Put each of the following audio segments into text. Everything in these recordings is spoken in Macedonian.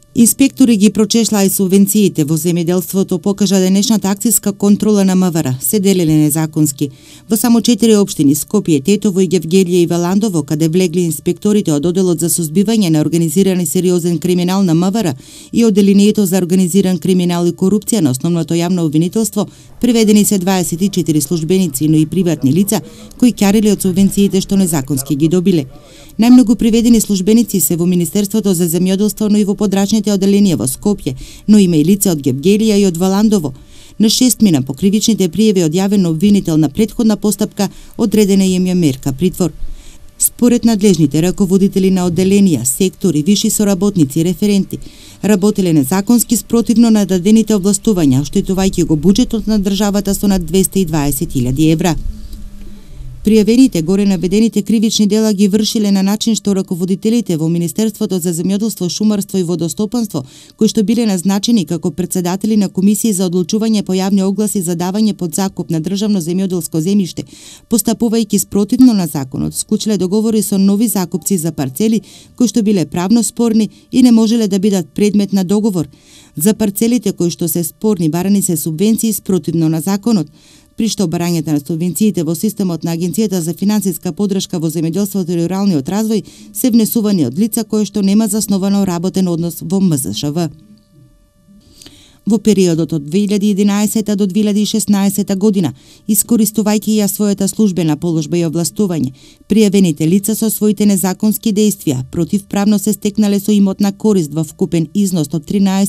Инспектори ги прочешлаа и субвенциите во земјоделството, покажа денешната акцијска контрола на МВР, се делеле незаконски. Во само 4 општини, Скопје, Тетово и Гевгелија и Веландово, каде влегли инспекторите од Оделот за сузбивање на организиран и сериозен криминал на МВР и Оделението за организиран криминал и корупција на основното јавно обвинителство, приведени се 24 службеници, но и приватни лица, кои ќариле од субвенциите што незаконски ги добиле. Најмногу приведени службеници се во Министерството за земјоделство, но и во подрачните оделенија во Скопје, но има и лица од Гевгелија и од Веландово. На 6 мина по кривичните пријави од јавен обвинител на претходна постапка, одредена им е мерка притвор. Според надлежните раководители на оделенија, сектори, виши соработници, референти, работеле незаконски спротивно на дадените овластувања, оштетувајќи го буџетот на државата со над 220.000 евра. Пријавените горе наведените кривични дела ги вршиле на начин што раководителите во Министерството за земјоделство, шумарство и водостопанство, кои што биле назначени како претседатели на комисии за одлучување по јавни огласи за давање под закуп на државно земјоделско земјиште, постапувајќи спротивно на законот, склучиле договори со нови закупци за парцели кои што биле правно спорни и не можеле да бидат предмет на договор. За парцелите кои што се спорни барани се субвенции спротивно на законот, при што барањата на субвенциите во системот на Агенцијата за финансиска поддршка во земјоделството и руралниот развој се внесувани од лица кои што нема засновано работен однос во МЗШВ. Во периодот од 2011 до 2016 година, искористувајќи ја својата службена положба и овластување, пријавените лица со своите незаконски дејствија противправно се стекнале со имотна корист во вкупен износ од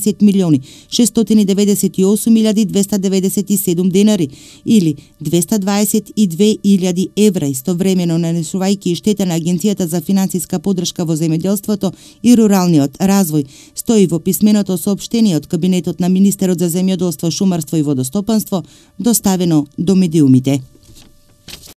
13.698.297 денари или 222.000 евра, истовремено нанесувајќи и штета на Агенцијата за финансиска поддршка во земјоделството и руралниот развој, стои во писменото соопштение од кабинетот на Министерот за земјоделство, шумарство и водостопанство, доставено до медиумите.